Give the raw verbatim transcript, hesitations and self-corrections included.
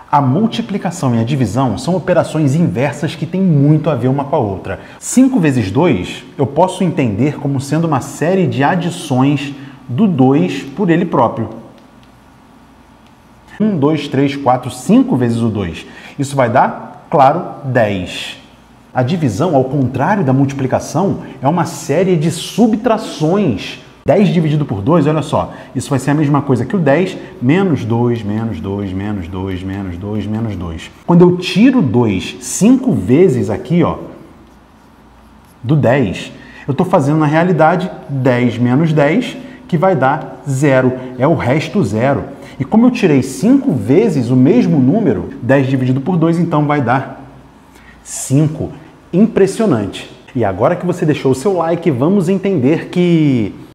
A multiplicação e a divisão são operações inversas que têm muito a ver uma com a outra. cinco vezes dois eu posso entender como sendo uma série de adições do dois por ele próprio. um, dois, três, quatro, cinco vezes o dois. Isso vai dar, claro, dez. A divisão, ao contrário da multiplicação, é uma série de subtrações. dez dividido por dois, olha só, isso vai ser a mesma coisa que o dez, menos dois, menos dois, menos dois, menos dois, menos dois. Quando eu tiro dois cinco vezes aqui, ó, do dez, eu estou fazendo na realidade dez menos dez, que vai dar zero, é o resto zero. E como eu tirei cinco vezes o mesmo número, dez dividido por dois, então vai dar cinco. Impressionante. E agora que você deixou o seu like, vamos entender que